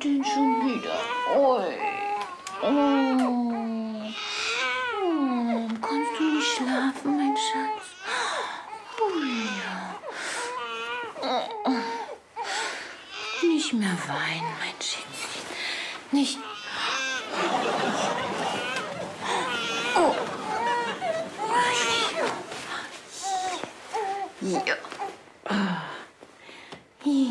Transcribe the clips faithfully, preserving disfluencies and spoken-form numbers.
denn schon wieder? Ui. Oh. Oh. Kannst du nicht schlafen, mein Schatz? Ui. Oh. Nicht mehr weinen, mein Schätzchen. Nicht. Oh. Ja. Hier.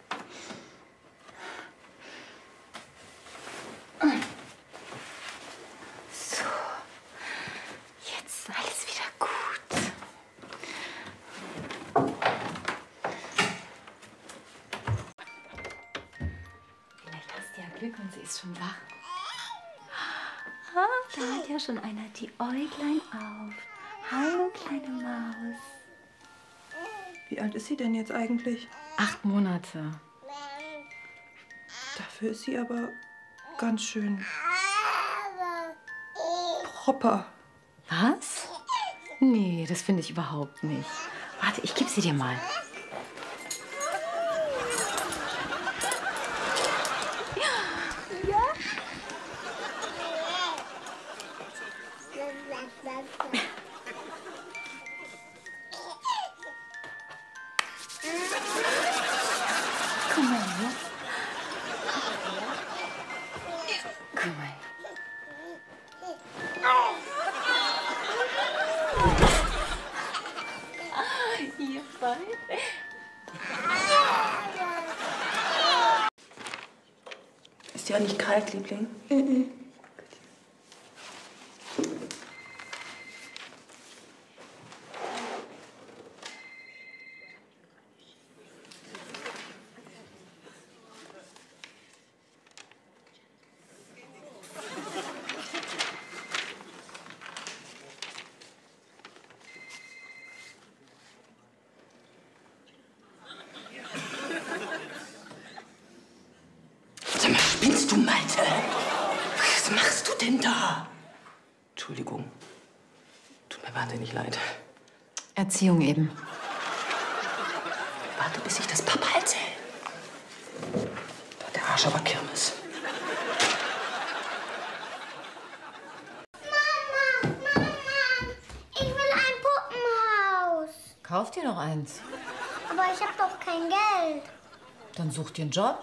So. Jetzt ist alles wieder gut. Vielleicht hast du ja Glück und sie ist schon wach. Ah, da hat ja schon einer die Äuglein auf. Hallo, kleine Maus. Wie alt ist sie denn jetzt eigentlich? Acht Monate. Dafür ist sie aber ganz schön proper. Was? Nee, das finde ich überhaupt nicht. Warte, ich gebe sie dir mal. Ja? Komm mal her. Komm mal. Ihr beide. Ist dir auch nicht kalt, Liebling? Mhm. Sag mal, spinnst du, Malte? Was machst du denn da? Entschuldigung. Tut mir wahnsinnig leid. Erziehung eben. Warte, bis ich das Papa erzähle. Da hat der Arsch aber Kirmes. Mama, Mama, ich will ein Puppenhaus. Kauf dir doch eins. Aber ich habe doch kein Geld. Dann such dir einen Job.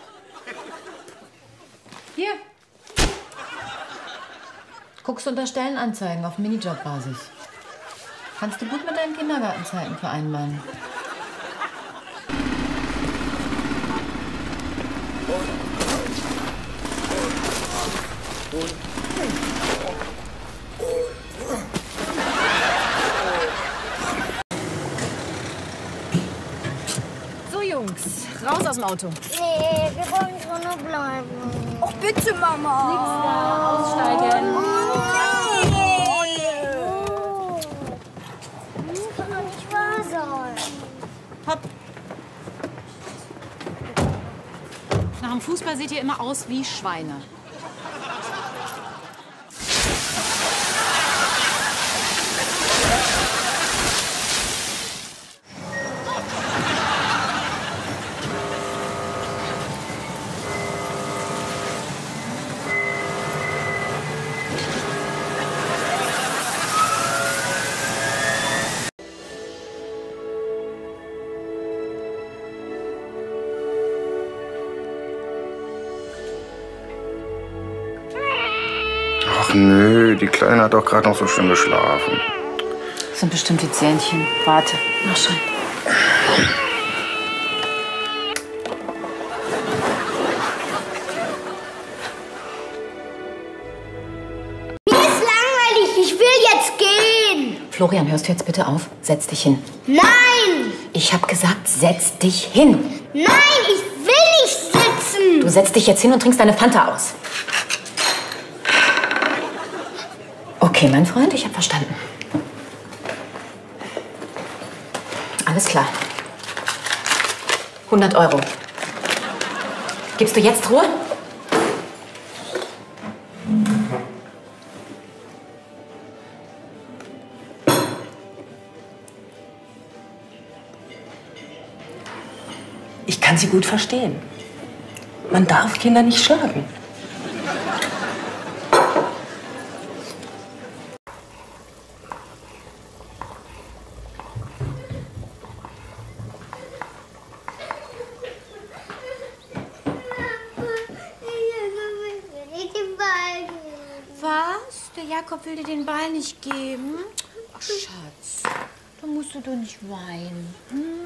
Hier. Guckst unter Stellenanzeigen auf Minijob-Basis. Kannst du gut mit deinen Kindergartenzeiten vereinbaren. So, Jungs, raus aus dem Auto. Nee, wir wollen drinnen bleiben. Oh, bitte, Mama. Nix da, aussteigen. Oh, nee. Oh. Das kann doch nicht wahr sein. Hopp. Nach dem Fußball seht ihr immer aus wie Schweine. Ach nö, die Kleine hat doch gerade noch so schön geschlafen. Das sind bestimmt die Zähnchen. Warte, mach schon. Mir ist langweilig, ich will jetzt gehen. Florian, hörst du jetzt bitte auf? Setz dich hin. Nein, Ich hab gesagt, setz dich hin. nein, ich will nicht sitzen. Du setzt dich jetzt hin und trinkst deine Fanta aus. Okay, mein Freund, ich hab verstanden. Alles klar. hundert Euro. Gibst du jetzt Ruhe? Ich kann sie gut verstehen. Man darf Kinder nicht schlagen. Was? Der Jakob will dir den Ball nicht geben? Ach, Schatz, da musst du doch nicht weinen. Hm?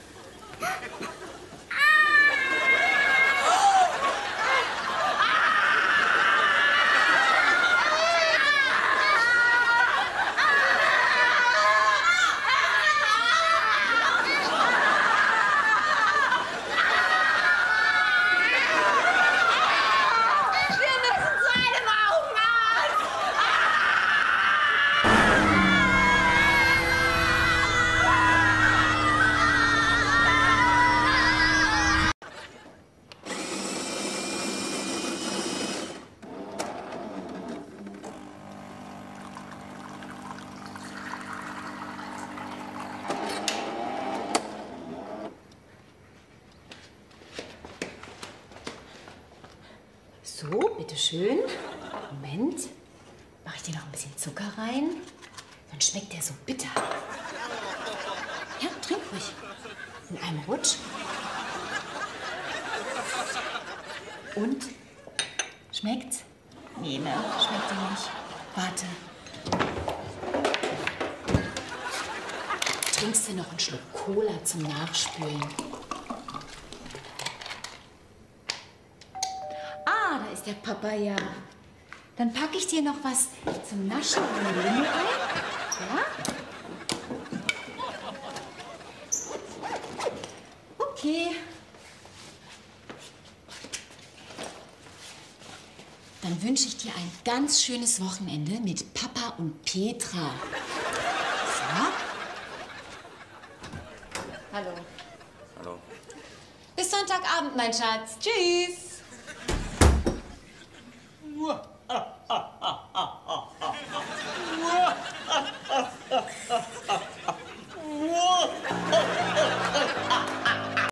So, bitteschön. Moment. Mache ich dir noch ein bisschen Zucker rein? Dann schmeckt der so bitter. Ja, trink ruhig. In einem Rutsch. Und? Schmeckt's? Nee, ne? Schmeckt dir nicht. Warte. Trinkst du noch einen Schluck Cola zum Nachspülen? Ah, da ist der Papa ja. Dann packe ich dir noch was zum Naschen in den Limo rein. Ja? Okay. Dann wünsche ich dir ein ganz schönes Wochenende mit Papa und Petra. So? Hallo. Hallo. Bis Sonntagabend, mein Schatz. Tschüss. Ah.